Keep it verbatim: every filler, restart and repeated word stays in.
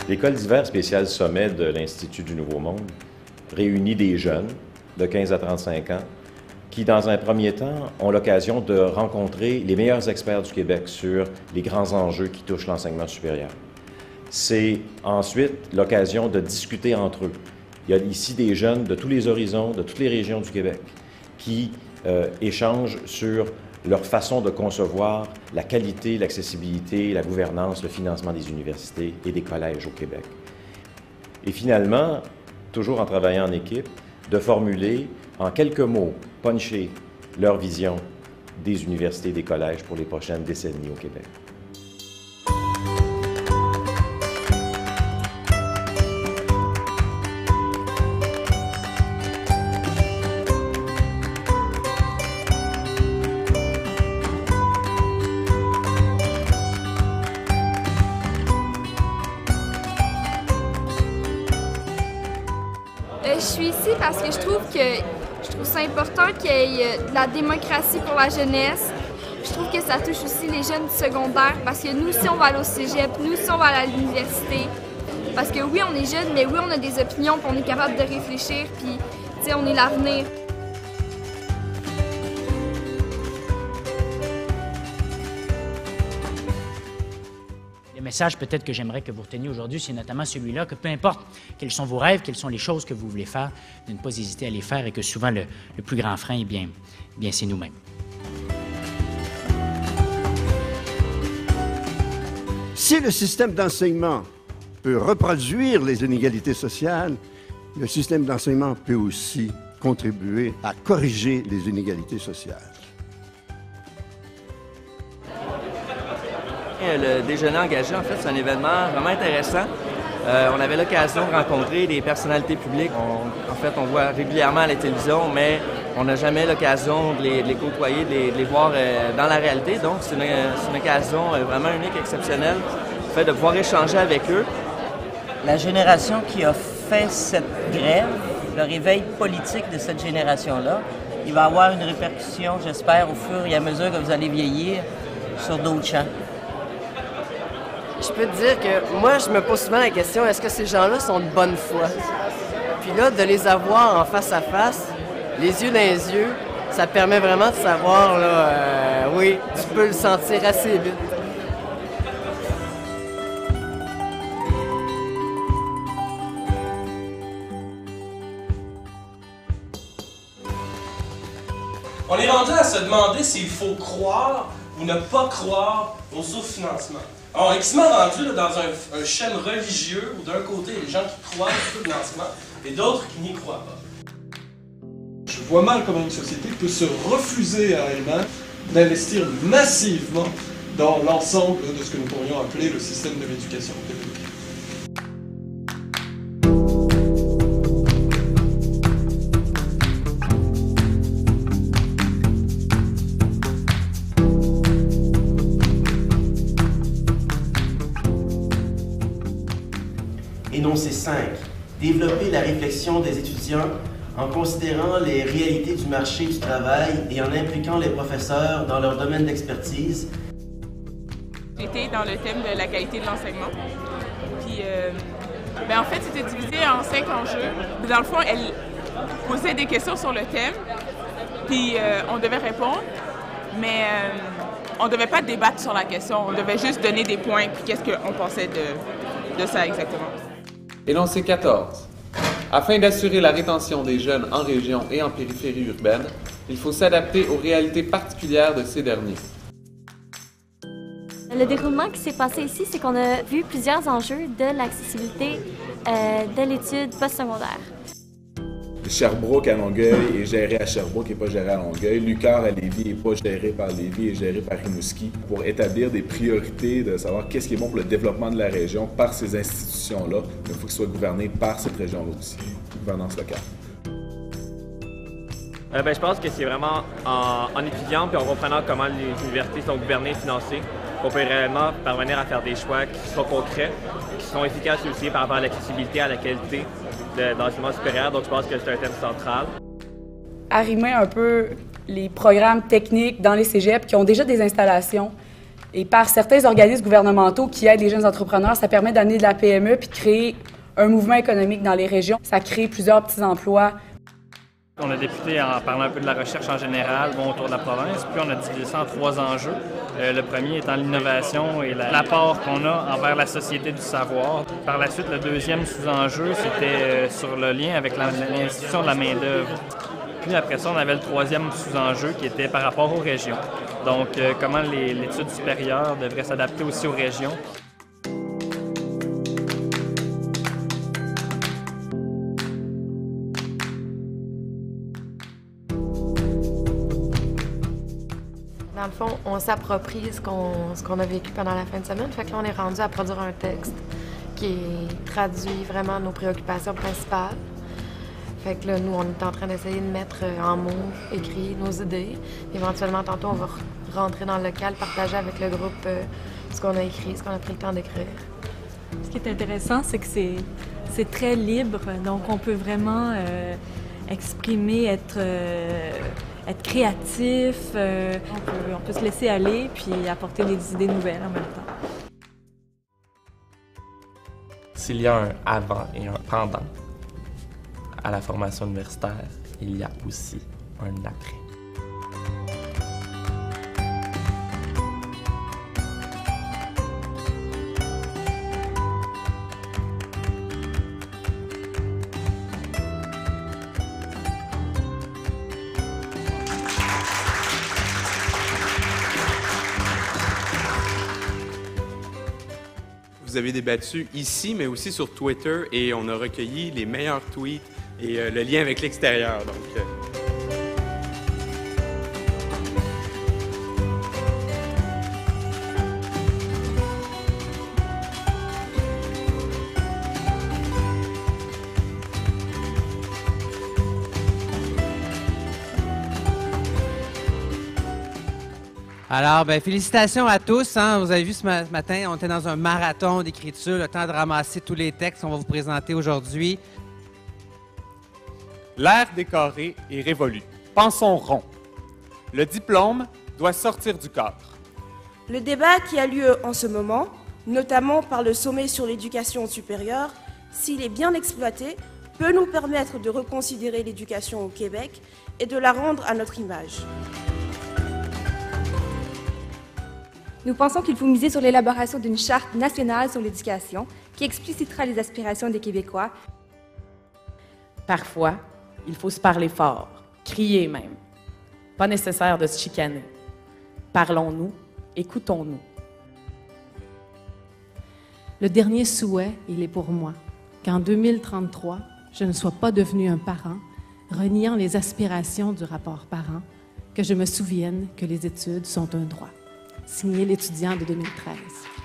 L'école d'hiver spéciale sommet de l'Institut du Nouveau Monde réunit des jeunes de quinze à trente-cinq ans qui, dans un premier temps, ont l'occasion de rencontrer les meilleurs experts du Québec sur les grands enjeux qui touchent l'enseignement supérieur. C'est ensuite l'occasion de discuter entre eux. Il y a ici des jeunes de tous les horizons, de toutes les régions du Québec, qui euh, échangent sur leur façon de concevoir la qualité, l'accessibilité, la gouvernance, le financement des universités et des collèges au Québec. Et finalement, toujours en travaillant en équipe, de formuler en quelques mots, puncher leur vision des universités et des collèges pour les prochaines décennies au Québec. Je suis ici parce que je trouve que je trouve ça important qu'il y ait de la démocratie pour la jeunesse. Je trouve que ça touche aussi les jeunes du secondaire parce que nous, si on va aller au cégep, nous, si on va aller à l'université, parce que oui, on est jeunes, mais oui, on a des opinions, puis on est capable de réfléchir, puis tu sais, on est l'avenir. Le message peut-être que j'aimerais que vous reteniez aujourd'hui, c'est notamment celui-là, que peu importe quels sont vos rêves, quelles sont les choses que vous voulez faire, de ne pas hésiter à les faire et que souvent le, le plus grand frein, eh bien, eh bien c'est nous-mêmes. Si le système d'enseignement peut reproduire les inégalités sociales, le système d'enseignement peut aussi contribuer à corriger les inégalités sociales. Le déjeuner engagé, en fait, c'est un événement vraiment intéressant. Euh, on avait l'occasion de rencontrer des personnalités publiques. On, en fait, on voit régulièrement à la télévision, mais on n'a jamais l'occasion de les, de les côtoyer, de les, de les voir euh, dans la réalité. Donc, c'est une, une occasion euh, vraiment unique, exceptionnelle, le fait de pouvoir échanger avec eux. La génération qui a fait cette grève, le réveil politique de cette génération-là, il va avoir une répercussion, j'espère, au fur et à mesure que vous allez vieillir, sur d'autres champs. Je peux te dire que moi, je me pose souvent la question, est-ce que ces gens-là sont de bonne foi? Puis là, de les avoir en face à face, les yeux dans les yeux, ça permet vraiment de savoir, là, euh, oui, tu peux le sentir assez vite. On est rendu à se demander s'il faut croire ou ne pas croire au sous-financement. Alors, on est quasiment rendu là, dans un, un schème religieux où d'un côté, il y a des gens qui croient au sous-financement et d'autres qui n'y croient pas. Je vois mal comment une société peut se refuser à elle-même d'investir massivement dans l'ensemble de ce que nous pourrions appeler le système de l'éducation publique. Énoncé cinq. Développer la réflexion des étudiants en considérant les réalités du marché du travail et en impliquant les professeurs dans leur domaine d'expertise. J'étais dans le thème de la qualité de l'enseignement. Puis, euh, ben en fait, c'était divisé en cinq enjeux. Dans le fond, elle posait des questions sur le thème, puis euh, on devait répondre, mais euh, on ne devait pas débattre sur la question, on devait juste donner des points, puis qu'est-ce qu'on pensait de, de ça exactement. Énoncé quatorze. Afin d'assurer la rétention des jeunes en région et en périphérie urbaine, il faut s'adapter aux réalités particulières de ces derniers. Le déroulement qui s'est passé ici, c'est qu'on a vu plusieurs enjeux de l'accessibilité euh, de l'étude postsecondaire. Sherbrooke à Longueuil est géré à Sherbrooke et pas géré à Longueuil. L'UQAR à Lévis n'est pas géré par Lévis et géré par Rimouski pour établir des priorités de savoir qu'est-ce qui est bon pour le développement de la région par ces institutions-là. Il faut qu'ils soient gouvernés par cette région-là aussi, gouvernance locale. Euh, ben, je pense que c'est vraiment en, en étudiant puis en comprenant comment les universités sont gouvernées et financées qu'on peut réellement parvenir à faire des choix qui sont concrets, qui sont efficaces aussi par rapport à l'accessibilité, à la qualité de, de l'enseignement supérieur. Donc je pense que c'est un thème central. Arrimer un peu les programmes techniques dans les cégeps qui ont déjà des installations Et par certains organismes gouvernementaux qui aident les jeunes entrepreneurs, ça permet d'amener de la P M E puis de créer un mouvement économique dans les régions. Ça crée plusieurs petits emplois. On a débuté en parlant un peu de la recherche en général, bon, autour de la province, puis on a divisé ça en trois enjeux. Euh, le premier étant l'innovation et la, l'apport qu'on a envers la société du savoir. Par la suite, le deuxième sous-enjeu, c'était euh, sur le lien avec la, l'institution de la main-d'œuvre. Puis après ça, on avait le troisième sous-enjeu qui était par rapport aux régions. Donc, euh, comment les, l'étude supérieure devrait s'adapter aussi aux régions. Dans le fond, on s'approprie ce qu'on, ce qu'on a vécu pendant la fin de semaine. Fait que là, on est rendu à produire un texte qui traduit vraiment nos préoccupations principales. Fait que là, nous, on est en train d'essayer de mettre en mots, écrit, nos idées. Éventuellement, tantôt, on va rentrer dans le local, partager avec le groupe euh, ce qu'on a écrit, ce qu'on a pris le temps d'écrire. Ce qui est intéressant, c'est que c'est, c'est très libre. Donc, on peut vraiment euh, exprimer, être... Euh, être créatif, euh, on, peut, on peut se laisser aller puis apporter des idées nouvelles en même temps. S'il y a un avant et un pendant à la formation universitaire, il y a aussi un après. Vous avez débattu ici, mais aussi sur Twitter, et on a recueilli les meilleurs tweets et euh, le lien avec l'extérieur. Donc, euh... Alors, ben, félicitations à tous. Hein. Vous avez vu ce matin, on était dans un marathon d'écriture, le temps de ramasser tous les textes qu'on va vous présenter aujourd'hui. L'ère des carrés est révolue. Pensons rond. Le diplôme doit sortir du cadre. Le débat qui a lieu en ce moment, notamment par le sommet sur l'éducation supérieure, s'il est bien exploité, peut nous permettre de reconsidérer l'éducation au Québec et de la rendre à notre image. Nous pensons qu'il faut miser sur l'élaboration d'une charte nationale sur l'éducation qui explicitera les aspirations des Québécois. Parfois, il faut se parler fort, crier même. Pas nécessaire de se chicaner. Parlons-nous, écoutons-nous. Le dernier souhait, il est pour moi, qu'en deux mille trente-trois, je ne sois pas devenu un parent, reniant les aspirations du rapport parent, que je me souvienne que les études sont un droit. Signé l'étudiant de deux mille treize.